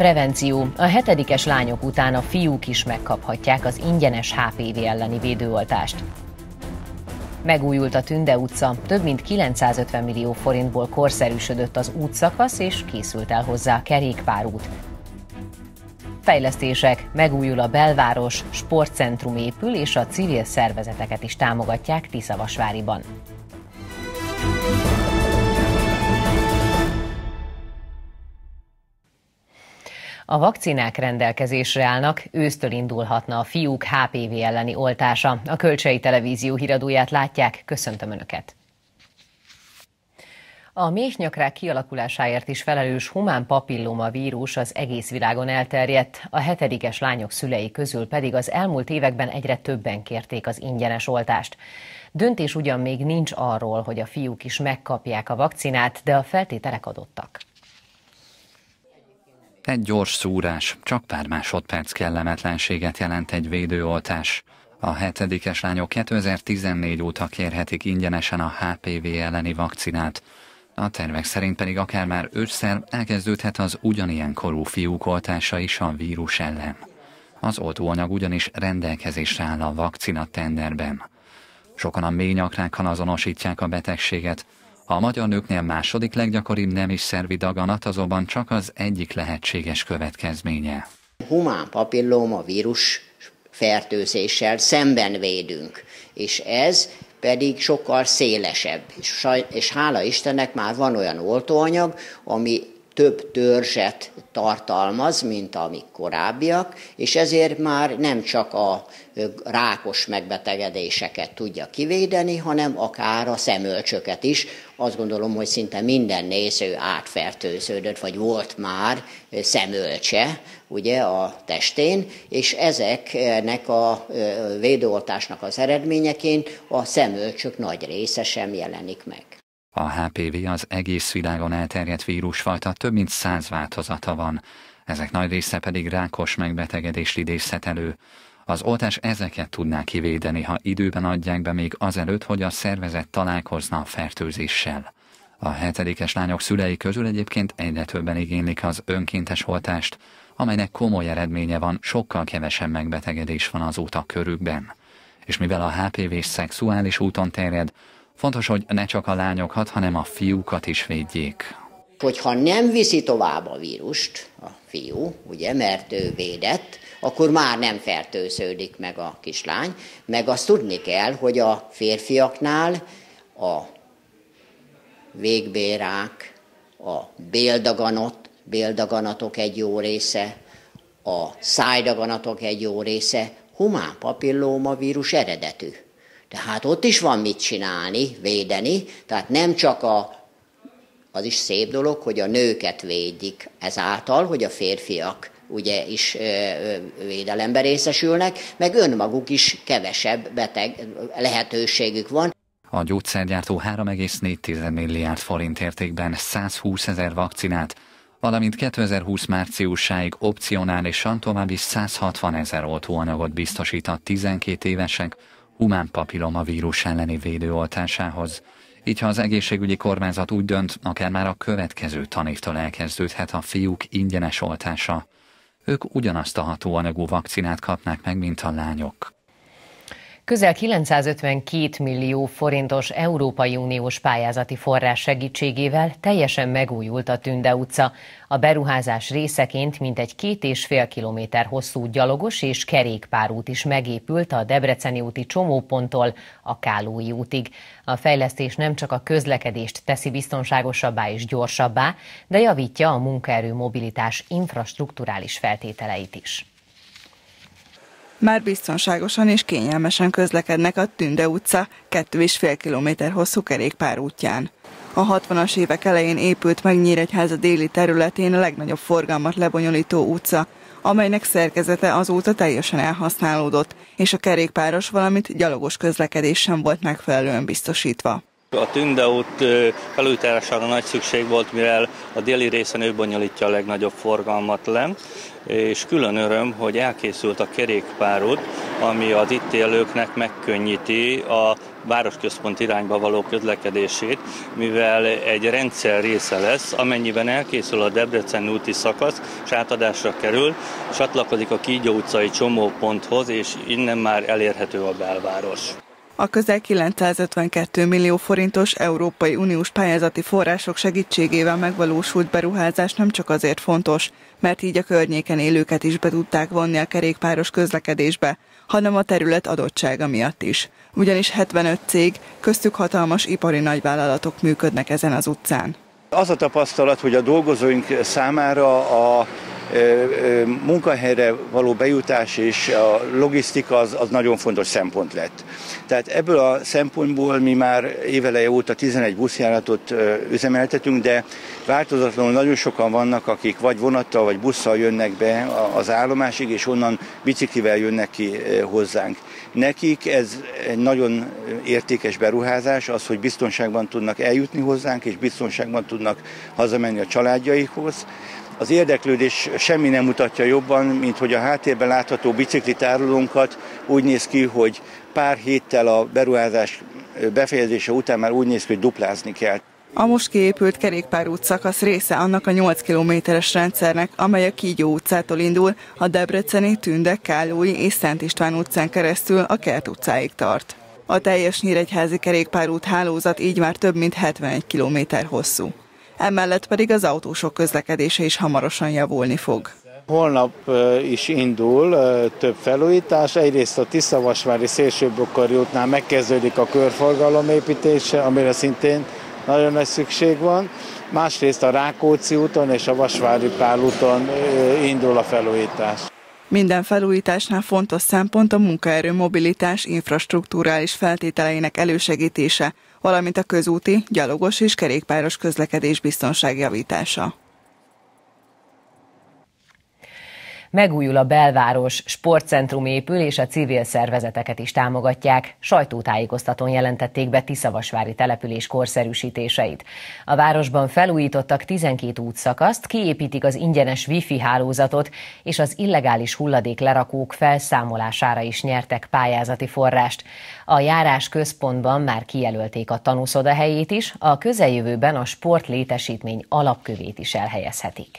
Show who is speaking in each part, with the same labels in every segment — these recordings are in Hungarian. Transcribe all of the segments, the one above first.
Speaker 1: Prevenció. A 7-es lányok után a fiúk is megkaphatják az ingyenes HPV elleni védőoltást. Megújult a Tünde utca, több mint 950 millió forintból korszerűsödött az útszakasz, és készült el hozzá a kerékpárút. Fejlesztések. Megújul a belváros, sportcentrum épül, és a civil szervezeteket is támogatják Tiszavasváriban. A vakcinák rendelkezésre állnak, ősztől indulhatna a fiúk HPV elleni oltása. A Kölcsei Televízió híradóját látják, köszöntöm Önöket! A méhnyakrák kialakulásáért is felelős humán papilloma vírus az egész világon elterjedt, a 7-es lányok szülei közül pedig az elmúlt években egyre többen kérték az ingyenes oltást. Döntés ugyan még nincs arról, hogy a fiúk is megkapják a vakcinát, de a feltételek adottak.
Speaker 2: Egy gyors szúrás, csak pár másodperc kellemetlenséget jelent egy védőoltás. A 7-es lányok 2014 óta kérhetik ingyenesen a HPV elleni vakcinát. A tervek szerint pedig akár már ősszel elkezdődhet az ugyanilyen korú fiúk oltása is a vírus ellen. Az oltóanyag ugyanis rendelkezésre áll a vakcina tenderben. Sokan a méhnyakrákkal azonosítják a betegséget. A magyar nőknél második leggyakoribb nemi szervi daganat azonban csak az egyik lehetséges következménye.
Speaker 3: Humán papilloma vírus fertőzéssel szemben védünk, és ez pedig sokkal szélesebb. És hála Istennek már van olyan oltóanyag, ami több törzset tartalmaz, mint amik korábbiak, és ezért már nem csak a rákos megbetegedéseket tudja kivédeni, hanem akár a szemölcsöket is. Azt gondolom, hogy szinte minden néző átfertőződött, vagy volt már szemölcse ugye, a testén, és ezeknek a védőoltásnak az eredményeként a szemölcsök nagy része sem jelenik meg.
Speaker 2: A HPV az egész világon elterjedt vírusfajta, több mint 100 változata van. Ezek nagy része pedig rákos megbetegedést idézhet elő. Az oltás ezeket tudná kivédeni, ha időben adják be még azelőtt, hogy a szervezet találkozna a fertőzéssel. A 7-es lányok szülei közül egyébként egyre többen igénylik az önkéntes oltást, amelynek komoly eredménye van, sokkal kevesebb megbetegedés van azóta körükben. És mivel a HPV szexuális úton terjed, fontos, hogy ne csak a lányokat, hanem a fiúkat is védjék.
Speaker 3: Hogyha nem viszi tovább a vírust a fiú, ugye, mert ő védett, akkor már nem fertőződik meg a kislány, meg azt tudni kell, hogy a férfiaknál a végbélrák, a béldaganatok egy jó része, a szájdaganatok egy jó része humán papilloma vírus eredetű. Tehát ott is van mit csinálni, védeni, tehát nem csak az is szép dolog, hogy a nőket védik ezáltal, hogy a férfiak ugye is védelemben részesülnek, meg önmaguk is kevesebb beteg lehetőségük van.
Speaker 2: A gyógyszergyártó 3,4 milliárd forint értékben 120 000 vakcinát, valamint 2020 márciusáig opcionálisan további 160 000 oltóanyagot biztosít a 12 évesek humán papilloma vírus elleni védőoltásához. Így, ha az egészségügyi kormányzat úgy dönt, akár már a következő tanévtől elkezdődhet a fiúk ingyenes oltása. Ők ugyanazt a hatóanyagú vakcinát kapnák meg, mint a lányok.
Speaker 1: Közel 952 millió forintos Európai Uniós pályázati forrás segítségével teljesen megújult a Tünde utca. A beruházás részeként mintegy 2,5 kilométer hosszú gyalogos és kerékpárút is megépült a Debreceni úti csomóponttól a Kálói útig. A fejlesztés nem csak a közlekedést teszi biztonságosabbá és gyorsabbá, de javítja a munkaerő mobilitás infrastrukturális feltételeit is.
Speaker 4: Már biztonságosan és kényelmesen közlekednek a Tünde utca 2,5 kilométer hosszú kerékpárútján. A 60-as évek elején épült meg Nyíregyháza déli területén a legnagyobb forgalmat lebonyolító utca, amelynek szerkezete azóta teljesen elhasználódott, és a kerékpáros, valamint gyalogos közlekedés sem volt megfelelően biztosítva.
Speaker 5: A Tünde út felújítására nagy szükség volt, mivel a déli részen ő bonyolítja a legnagyobb forgalmat le, és külön öröm, hogy elkészült a kerékpárút, ami az itt élőknek megkönnyíti a városközpont irányba való közlekedését, mivel egy rendszer része lesz, amennyiben elkészül a Debrecen úti szakasz, és átadásra kerül, csatlakozik a Kígyó utcai csomóponthoz, és innen már elérhető a belváros.
Speaker 4: A közel 952 millió forintos Európai Uniós pályázati források segítségével megvalósult beruházás nem csak azért fontos, mert így a környéken élőket is be tudták vonni a kerékpáros közlekedésbe, hanem a terület adottsága miatt is. Ugyanis 75 cég, köztük hatalmas ipari nagyvállalatok működnek ezen az utcán.
Speaker 6: Az a tapasztalat, hogy a dolgozóink számára a munkahelyre való bejutás és a logisztika az nagyon fontos szempont lett. Tehát ebből a szempontból mi már éveleje óta 11 buszjáratot üzemeltetünk, de változatlanul nagyon sokan vannak, akik vagy vonattal, vagy busszal jönnek be az állomásig, és onnan biciklivel jönnek ki hozzánk. Nekik ez egy nagyon értékes beruházás, az, hogy biztonságban tudnak eljutni hozzánk, és biztonságban tudnak hazamenni a családjaikhoz. Az érdeklődés semmi nem mutatja jobban, mint hogy a háttérben látható biciklitárolónkat úgy néz ki, hogy pár héttel a beruházás befejezése után már úgy néz ki, hogy duplázni kell.
Speaker 4: A most kiépült kerékpárút szakasz része annak a 8 kilométeres rendszernek, amely a Kígyó utcától indul, a debreceni, Tünde, Kállói és Szent István utcán keresztül a Kert utcáig tart. A teljes nyíregyházi kerékpárút hálózat így már több mint 71 kilométer hosszú. Emellett pedig az autósok közlekedése is hamarosan javulni fog.
Speaker 7: Holnap is indul több felújítás. Egyrészt a Tiszavasvári Szélsőbokkari útnál megkezdődik a körforgalom építése, amire szintén nagyon nagy szükség van. Másrészt a Rákóczi úton és a Vasvári Pál úton indul a felújítás.
Speaker 4: Minden felújításnál fontos szempont a munkaerő mobilitás infrastrukturális feltételeinek elősegítése, valamint a közúti, gyalogos és kerékpáros közlekedés biztonság javítása.
Speaker 1: Megújul a belváros, sportcentrum épül és a civil szervezeteket is támogatják. Sajtótájékoztatón jelentették be Tiszavasvári település korszerűsítéseit. A városban felújítottak 12 útszakaszt, kiépítik az ingyenes wifi hálózatot, és az illegális hulladéklerakók felszámolására is nyertek pályázati forrást. A járás központban már kijelölték a tanúszoda helyét is, a közeljövőben a sportlétesítmény alapkövét is elhelyezhetik.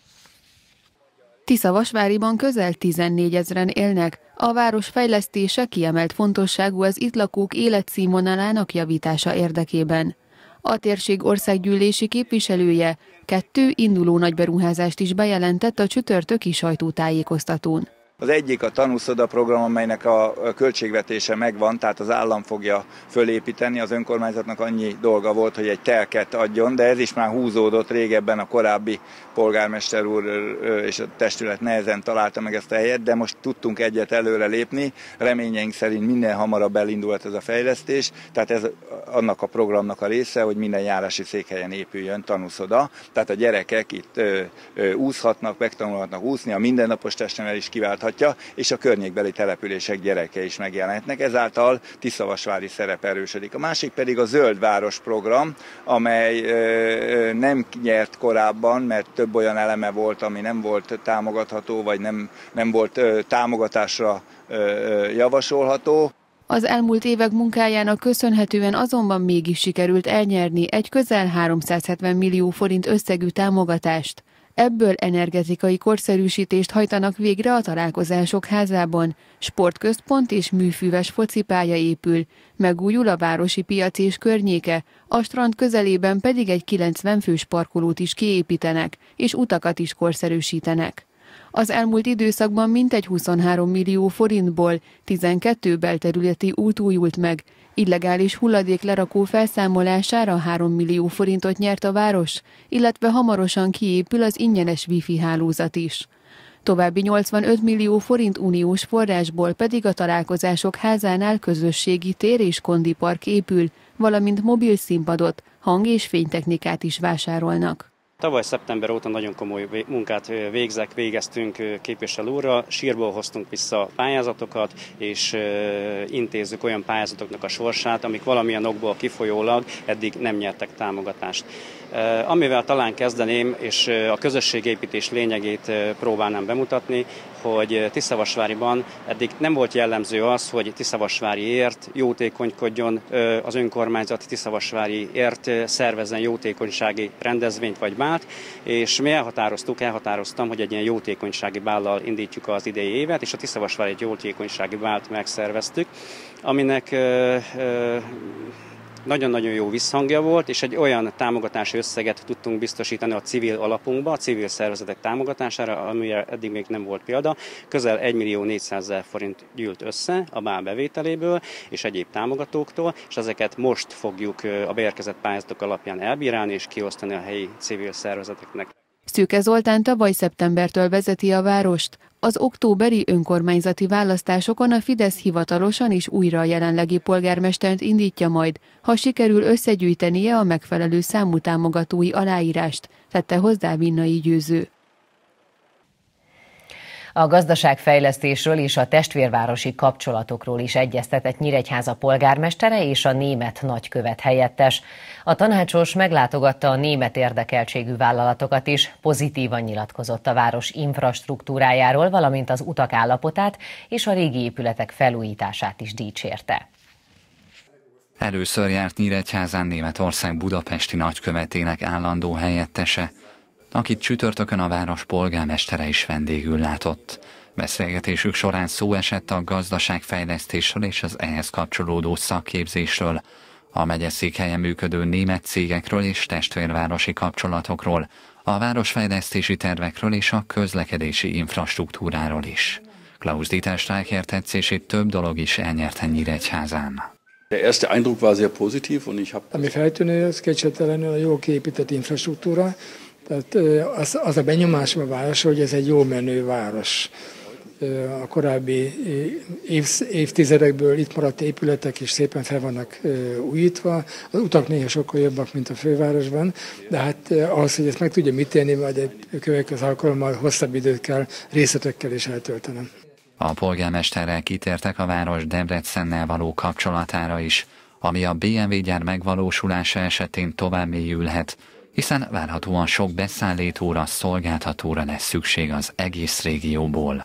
Speaker 8: Tiszavasváriban közel 14 000-en élnek. A város fejlesztése kiemelt fontosságú az itt lakók életszínvonalának javítása érdekében. A térség országgyűlési képviselője 2 induló nagyberuházást is bejelentett a csütörtöki sajtótájékoztatón.
Speaker 9: Az egyik a tanúszoda program, amelynek a költségvetése megvan, tehát az állam fogja fölépíteni, az önkormányzatnak annyi dolga volt, hogy egy telket adjon, de ez is már húzódott régebben, a korábbi polgármester úr és a testület nehezen találta meg ezt a helyet, de most tudtunk egyet előre lépni, reményeink szerint minél hamarabb elindulhat ez a fejlesztés, tehát ez annak a programnak a része, hogy minden járási székhelyen épüljön tanúszoda, tehát a gyerekek itt úszhatnak, megtanulhatnak úszni, a mindennapos testnevel is kiválthatnak, és a környékbeli települések gyereke is megjelenhetnek, ezáltal Tiszavasvári szerep erősödik. A másik pedig a Zöld Város program, amely nem nyert korábban, mert több olyan eleme volt, ami nem volt támogatható, vagy nem volt támogatásra javasolható.
Speaker 8: Az elmúlt évek munkájának köszönhetően azonban mégis sikerült elnyerni egy közel 370 millió forint összegű támogatást. Ebből energetikai korszerűsítést hajtanak végre a Találkozások házában, sportközpont és műfüves focipálya épül, megújul a városi piac és környéke, a strand közelében pedig egy 90 fős parkolót is kiépítenek, és utakat is korszerűsítenek. Az elmúlt időszakban mintegy 23 millió forintból 12 belterületi út újult meg, illegális hulladéklerakó felszámolására 3 millió forintot nyert a város, illetve hamarosan kiépül az ingyenes wifi hálózat is. További 85 millió forint uniós forrásból pedig a Találkozások házánál közösségi tér és kondipark épül, valamint mobil színpadot, hang- és fénytechnikát is vásárolnak.
Speaker 10: Tavaly szeptember óta nagyon komoly munkát végeztünk képviselő úrral, sírból hoztunk vissza pályázatokat, és intézzük olyan pályázatoknak a sorsát, amik valamilyen okból kifolyólag eddig nem nyertek támogatást. Amivel talán kezdeném, és a közösségépítés lényegét próbálnám bemutatni, hogy Tiszavasváriban eddig nem volt jellemző az, hogy Tiszavasváriért jótékonykodjon az önkormányzat, Tiszavasváriért szervezzen jótékonysági rendezvényt vagy bált, és mi elhatároztam, hogy egy ilyen jótékonysági bállal indítjuk az idei évet, és a Tiszavasvári egy jótékonysági bált megszerveztük, aminek nagyon-nagyon jó visszhangja volt, és egy olyan támogatási összeget tudtunk biztosítani a civil alapunkba, a civil szervezetek támogatására, amire eddig még nem volt példa. Közel 1.400.000 forint gyűlt össze a bál bevételéből és egyéb támogatóktól, és ezeket most fogjuk a beérkezett pályázatok alapján elbírálni és kiosztani a helyi civil szervezeteknek.
Speaker 8: Szűke Zoltán tavaly szeptembertől vezeti a várost. Az októberi önkormányzati választásokon a Fidesz hivatalosan is újra a jelenlegi polgármestert indítja majd, ha sikerül összegyűjtenie a megfelelő számú támogatói aláírást, tette hozzá Vinnai Győző.
Speaker 1: A gazdaságfejlesztésről és a testvérvárosi kapcsolatokról is egyeztetett Nyíregyháza polgármestere és a német nagykövet helyettes. A tanácsos meglátogatta a német érdekeltségű vállalatokat is, pozitívan nyilatkozott a város infrastruktúrájáról, valamint az utak állapotát és a régi épületek felújítását is dicsérte.
Speaker 2: Először járt Nyíregyházán Németország budapesti nagykövetének állandó helyettese, akit csütörtökön a város polgármestere is vendégül látott. Beszélgetésük során szó esett a gazdaságfejlesztésről és az ehhez kapcsolódó szakképzésről, a megyeszékhelyen működő német cégekről és testvérvárosi kapcsolatokról, a városfejlesztési tervekről és a közlekedési infrastruktúráról is. Klaus Dieter Streicher tetszését több dolog is elnyerte Nyíregyházán.
Speaker 11: Der erste Eindruck war sehr positiv und ich habe... Ami
Speaker 12: feltűnő, az kétségtelenül a jól kiépített infrastruktúra. Tehát az a benyomásom a város, hogy ez egy jó menő város. A korábbi évtizedekből itt maradt épületek is szépen fel vannak újítva. Az utak néha sokkal jobbak, mint a fővárosban, de hát ahhoz, hogy ezt meg tudja ítélni, majd egy következő alkalommal hosszabb időt kell részletekkel is eltöltenem.
Speaker 2: A polgármesterrel kitértek a város Debrecennel való kapcsolatára is, ami a BMW gyár megvalósulása esetén tovább mélyülhet, hiszen várhatóan sok beszállítóra, szolgáltatóra lesz szükség az egész régióból.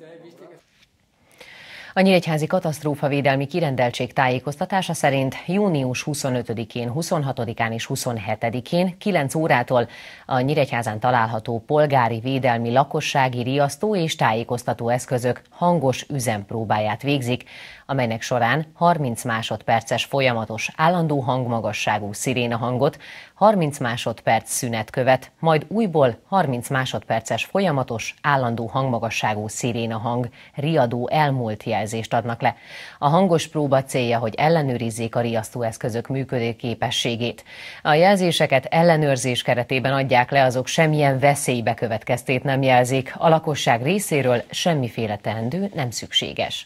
Speaker 1: A nyíregyházi katasztrófavédelmi kirendeltség tájékoztatása szerint június 25-én, 26-án és 27-én 9 órától a Nyíregyházán található polgári védelmi lakossági riasztó és tájékoztató eszközök hangos üzempróbáját végzik, amelynek során 30 másodperces folyamatos állandó hangmagasságú szirénahangot, 30 másodperc szünet követ, majd újból 30 másodperces folyamatos állandó hangmagasságú szirénahang riadó elmúlt jelzést adnak le. A hangos próba célja, hogy ellenőrizzék a riasztóeszközök működőképességét. A jelzéseket ellenőrzés keretében adják le, azok semmilyen veszély bekövetkeztét nem jelzik, a lakosság részéről semmiféle teendő nem szükséges.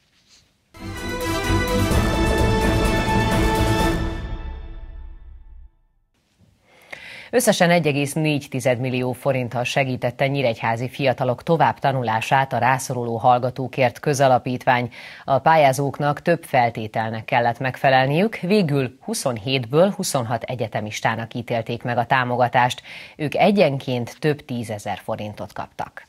Speaker 1: Összesen 1,4 millió forinttal segítette nyíregyházi fiatalok tovább tanulását a rászoruló hallgatókért közalapítvány. A pályázóknak több feltételnek kellett megfelelniük, végül 27-ből 26 egyetemistának ítélték meg a támogatást. Ők egyenként több 10 000 forintot kaptak.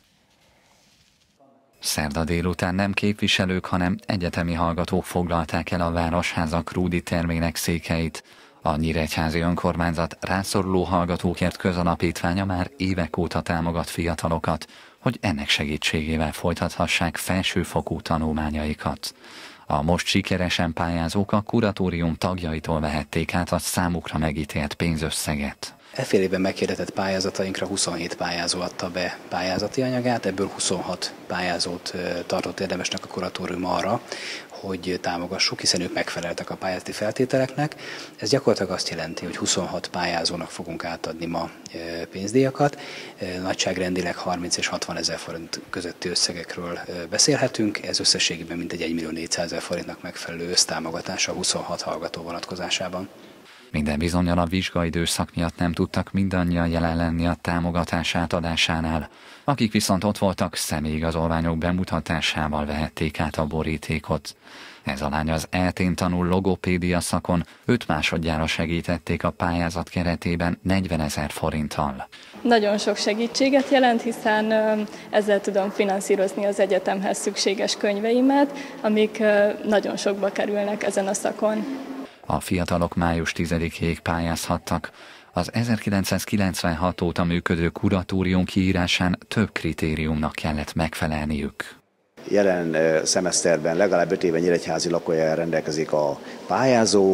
Speaker 2: Szerda délután nem képviselők, hanem egyetemi hallgatók foglalták el a Városháza Krúdi termének székeit. A nyíregyházi önkormányzat rászoruló hallgatókért közalapítványa már évek óta támogat fiatalokat, hogy ennek segítségével folytathassák felsőfokú tanulmányaikat. A most sikeresen pályázók a kuratórium tagjaitól vehették át a számukra megítélt pénzösszeget.
Speaker 13: Fél évben meghirdetett pályázatainkra 27 pályázó adta be pályázati anyagát, ebből 26 pályázót tartott érdemesnek a kuratórium arra, hogy támogassuk, hiszen ők megfeleltek a pályázati feltételeknek. Ez gyakorlatilag azt jelenti, hogy 26 pályázónak fogunk átadni ma pénzdíjakat. Nagyságrendileg 30 és 60 000 forint közötti összegekről beszélhetünk. Ez összességében mintegy 1.400.000 forintnak megfelelő össztámogatása 26 hallgató vonatkozásában.
Speaker 2: Minden bizonnyal a vizsgaidőszak miatt nem tudtak mindannyian jelen lenni a támogatás átadásánál. Akik viszont ott voltak, személyigazolványok bemutatásával vehették át a borítékot. Ez a lány az ELTE-n tanul logopédia szakon, 5 másodjára segítették a pályázat keretében 40 000 forinttal.
Speaker 14: Nagyon sok segítséget jelent, hiszen ezzel tudom finanszírozni az egyetemhez szükséges könyveimet, amik nagyon sokba kerülnek ezen a szakon.
Speaker 2: A fiatalok május 10-ig pályázhattak. Az 1996 óta működő kuratórium kiírásán több kritériumnak kellett megfelelniük.
Speaker 15: Jelen szemeszterben legalább 5 éven nyíregyházi lakóhelyen rendelkezik a pályázó,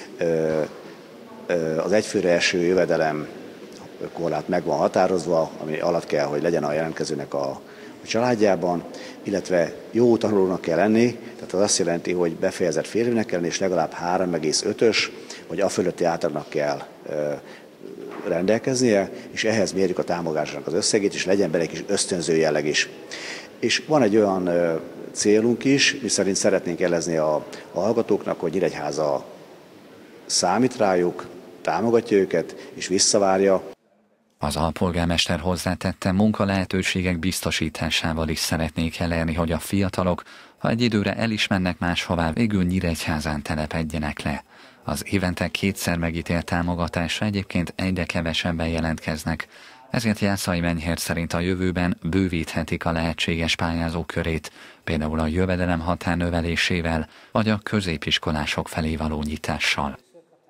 Speaker 15: az egyfőre eső jövedelem korlát meg van határozva, ami alatt kell, hogy legyen a jelentkezőnek a családjában, illetve jó tanulónak kell lenni, tehát az azt jelenti, hogy befejezett fél évnek kell lenni, és legalább 3,5-ös, vagy a fölötti átlagnak kell rendelkeznie, és ehhez mérjük a támogatásnak az összegét, és legyen bele egy kis ösztönző jelleg is. És van egy olyan célunk is, miszerint szeretnénk jelezni a hallgatóknak, hogy Nyíregyháza számít rájuk, támogatja őket és visszavárja.
Speaker 2: Az alpolgármester hozzátette, munkalehetőségek biztosításával is szeretnék elérni, hogy a fiatalok, ha egy időre el is mennek máshová, végül Nyíregyházán telepedjenek le. Az évente 2-szer megítélt támogatásra egyébként egyre kevesebben jelentkeznek. Ezért Jászai Menyhér szerint a jövőben bővíthetik a lehetséges pályázók körét, például a jövedelem határ növelésével, vagy a középiskolások felé való nyitással.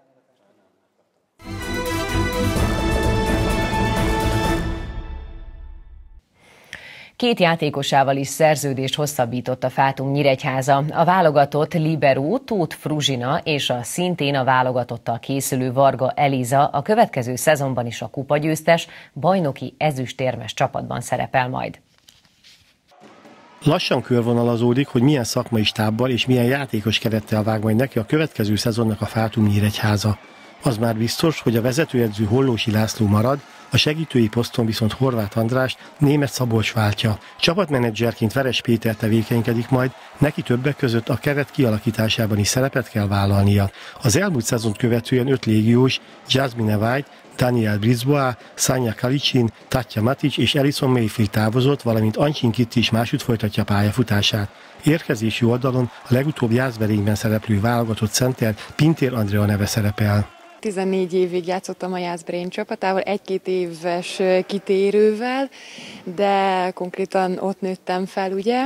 Speaker 1: Két játékosával is szerződést hosszabbított a Fátum Nyíregyháza. A válogatott libero Tóth Fruzsina és a szintén a válogatottal készülő Varga Eliza a következő szezonban is a kupagyőztes, bajnoki ezüstérmes csapatban szerepel majd.
Speaker 16: Lassan körvonalazódik, hogy milyen szakmai stábbal és milyen játékos kerettel vág majd neki a következő szezonnak a Fátum Nyíregyháza. Az már biztos, hogy a vezetőedző Hollósi László marad, a segítői poszton viszont Horváth András Németh Szabolcs váltja. Csapatmenedzserként Veres Péter tevékenykedik majd, neki többek között a keret kialakításában is szerepet kell vállalnia. Az elmúlt szezont követően 5 légiós, Jasmine White, Daniel Brisbois, Sanja Kalicsin, Tatja Matic és Alison Mayfield távozott, valamint Ancsin Kitti is másút folytatja pályafutását. Érkezési oldalon a legutóbb Jászberényben szereplő válogatott center Pintér Andrea neve szerepel.
Speaker 17: 14 évig játszottam a Jászberény csapatával, 1-2 éves kitérővel, de konkrétan ott nőttem fel, ugye.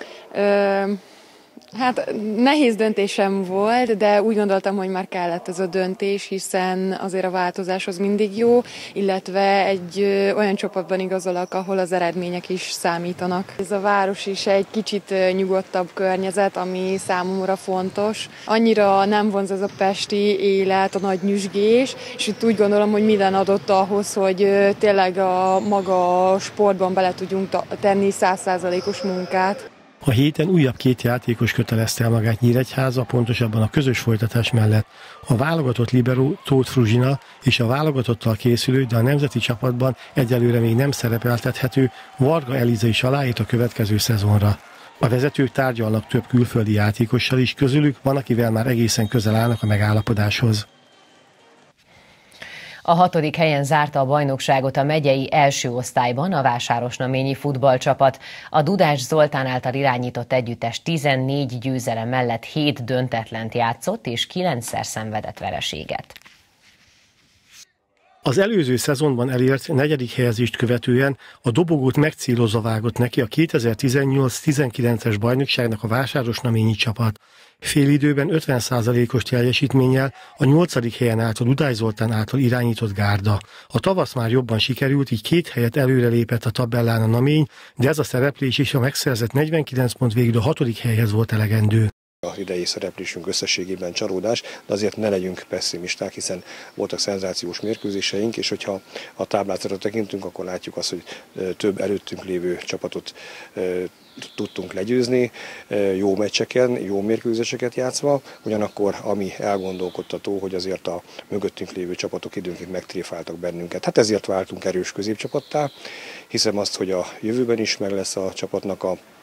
Speaker 17: Hát nehéz döntésem volt, de úgy gondoltam, hogy már kellett ez a döntés, hiszen azért a változás az mindig jó, illetve egy olyan csapatban igazolok, ahol az eredmények is számítanak. Ez a város is egy kicsit nyugodtabb környezet, ami számomra fontos. Annyira nem vonz ez a pesti élet, a nagy nyüzsgés, és itt úgy gondolom, hogy minden adott ahhoz, hogy tényleg a maga sportban bele tudjunk tenni 100%-os munkát.
Speaker 16: A héten újabb 2 játékos kötelezte el magát Nyíregyháza, pontosabban a közös folytatás mellett. A válogatott libero Tóth Fruzsina és a válogatottal készülő, de a nemzeti csapatban egyelőre még nem szerepeltethető Varga Eliza is aláírt a következő szezonra. A vezetők tárgyalnak több külföldi játékossal is, közülük van, akivel már egészen közel állnak a megállapodáshoz.
Speaker 1: A 6. helyen zárta a bajnokságot a megyei első osztályban a vásárosnaményi futballcsapat. A Dudás Zoltán által irányított együttes 14 győzelem mellett 7 döntetlent játszott és 9-szer szenvedett vereséget.
Speaker 16: Az előző szezonban elért 4. helyezést követően a dobogót megcélozva vágott neki a 2018-19-es bajnokságnak a vásárosnaményi csapat. Félidőben 50%-os teljesítménnyel a 8. helyen állt a Dudás Zoltán által irányított gárda. A tavasz már jobban sikerült, így 2 helyet előrelépett a tabellán a namény, de ez a szereplés is a megszerzett 49 pont végül a 6. helyhez volt elegendő.
Speaker 18: A idei szereplésünk összességében csalódás, de azért ne legyünk pessimisták, hiszen voltak szenzációs mérkőzéseink, és hogyha a táblázatra tekintünk, akkor látjuk azt, hogy több előttünk lévő csapatot tudtunk legyőzni, jó meccseken, jó mérkőzéseket játszva, ugyanakkor ami elgondolkodtató, hogy azért a mögöttünk lévő csapatok időnként megtréfáltak bennünket. Hát ezért váltunk erős középcsapattá, hiszem azt, hogy a jövőben is meg lesz a csapatnak a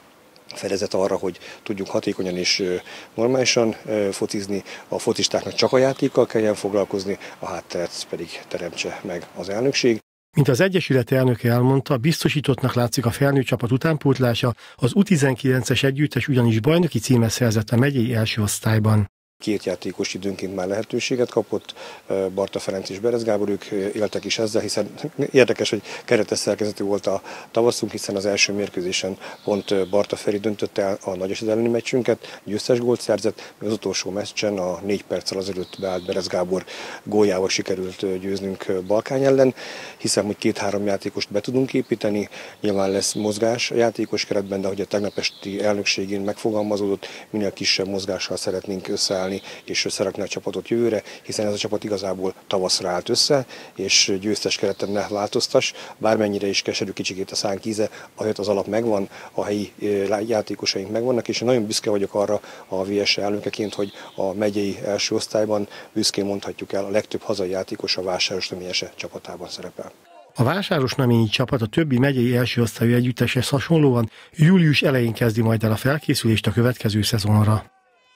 Speaker 18: fedezet arra, hogy tudjunk hatékonyan és normálisan focizni, a focistáknak csak a játékkal kelljen foglalkozni, a hátteret pedig teremtse meg az elnökség.
Speaker 16: Mint az Egyesület elnöke elmondta, biztosítottnak látszik a felnőtt csapat utánpótlása, az U19-es együttes ugyanis bajnoki címet szerzett a megyei első osztályban.
Speaker 18: 2 játékos időnként már lehetőséget kapott, Barta Ferenc és Berez Gábor, ők éltek is ezzel, hiszen érdekes, hogy keretes szerkezetű volt a tavaszunk, hiszen az első mérkőzésen pont Barta Feri döntött el a Nagyeset elleni meccsünket, győztes gólt szerzett, az utolsó meccsen a 4 perccel azelőtt beállt Berez Gábor góljával sikerült győznünk Balkány ellen, hiszem, hogy 2-3 játékost be tudunk építeni, nyilván lesz mozgás a játékos keretben, de hogy a tegnap esti elnökségén megfogalmazódott, minél kisebb mozgással szeretnénk összeállni és összerakni a csapatot jövőre, hiszen ez a csapat igazából tavaszra állt össze, és győztes kereten ne változtass, bármennyire is keserű kicsikét a szánk íze, azért az alap megvan, a helyi játékosaink megvannak, és én nagyon büszke vagyok arra a VS elnökeként, hogy a megyei első osztályban büszkén mondhatjuk el, a legtöbb hazai játékos a Vásárosnaményi csapatában szerepel.
Speaker 16: A Vásárosnaményi csapat a többi megyei első osztályú együtteshez hasonlóan július elején kezdi majd el a felkészülést a következő szezonra.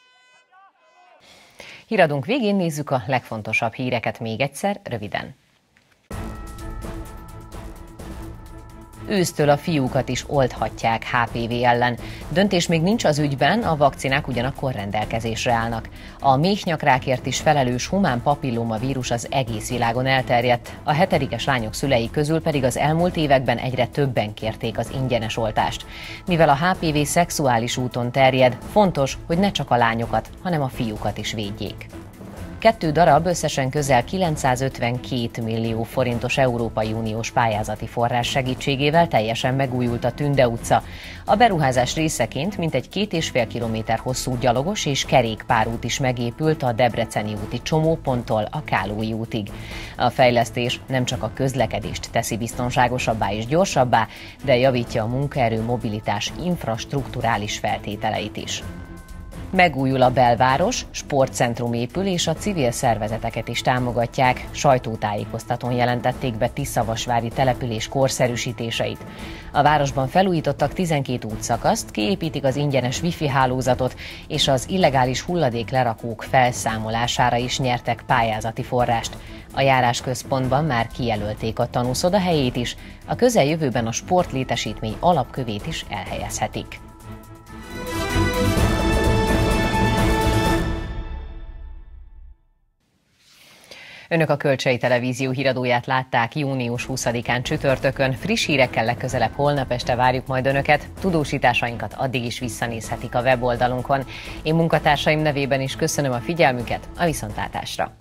Speaker 1: Híradónk végén nézzük a legfontosabb híreket még egyszer, röviden. Ősztől a fiúkat is olthatják HPV ellen. Döntés még nincs az ügyben, a vakcinák ugyanakkor rendelkezésre állnak. A méhnyakrákért is felelős humán papillómavírus az egész világon elterjedt, a 7-es lányok szülei közül pedig az elmúlt években egyre többen kérték az ingyenes oltást. Mivel a HPV szexuális úton terjed, fontos, hogy ne csak a lányokat, hanem a fiúkat is védjék. 2 darab összesen közel 952 millió forintos Európai Uniós pályázati forrás segítségével teljesen megújult a Tünde utca. A beruházás részeként mintegy 2,5 kilométer hosszú gyalogos és kerékpárút is megépült a Debreceni úti csomóponttól a Kálói útig. A fejlesztés nem csak a közlekedést teszi biztonságosabbá és gyorsabbá, de javítja a munkaerő mobilitás infrastrukturális feltételeit is. Megújul a belváros, sportcentrum épül és a civil szervezeteket is támogatják. Sajtótájékoztatón jelentették be Tiszavasvári település korszerűsítéseit. A városban felújítottak 12 útszakaszt, kiépítik az ingyenes wifi hálózatot, és az illegális hulladéklerakók felszámolására is nyertek pályázati forrást. A járásközpontban már kijelölték a tanúszoda helyét is, a közeljövőben a sportlétesítmény alapkövét is elhelyezhetik. Önök a Kölcsei Televízió híradóját látták június 20-án csütörtökön. Friss hírekkel legközelebb holnap este várjuk majd Önöket. Tudósításainkat addig is visszanézhetik a weboldalunkon. Én munkatársaim nevében is köszönöm a figyelmüket, a viszontlátásra!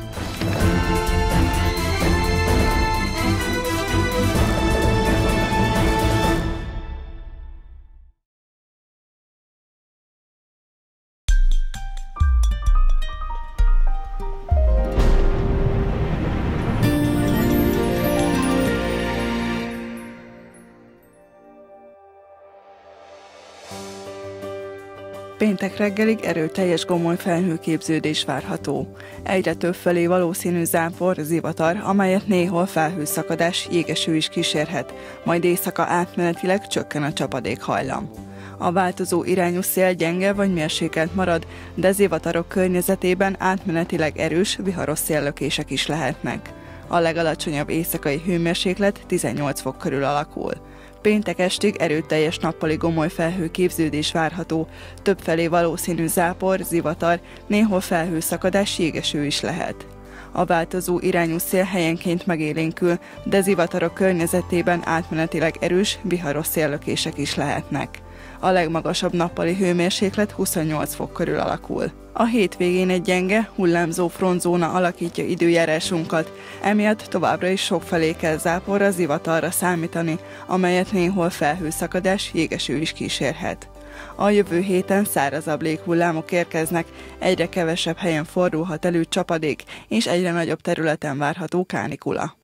Speaker 4: Péntek reggelig erőteljes gomoly felhőképződés várható. Egyre több felé valószínű zápor, zivatar, amelyet néhol felhőszakadás, jégeső is kísérhet, majd éjszaka átmenetileg csökken a csapadékhajlam. A változó irányú szél gyenge vagy mérsékelt marad, de zivatarok környezetében átmenetileg erős, viharos széllökések is lehetnek. A legalacsonyabb éjszakai hőmérséklet 18 fok körül alakul. Péntek estig erőteljes nappali gomoly felhőképződés várható, többfelé valószínű zápor, zivatar, néhol felhőszakadás, jégeső is lehet. A változó irányú szél helyenként megélénkül, de zivatarok környezetében átmenetileg erős, viharos széllökések is lehetnek. A legmagasabb nappali hőmérséklet 28 fok körül alakul. A hétvégén egy gyenge, hullámzó frontzóna alakítja időjárásunkat, emiatt továbbra is sokfelé kell záporra, zivatarra számítani, amelyet néhol felhőszakadás, jégeső is kísérhet. A jövő héten szárazabb léghullámok érkeznek, egyre kevesebb helyen fordulhat elő csapadék, és egyre nagyobb területen várható kánikula.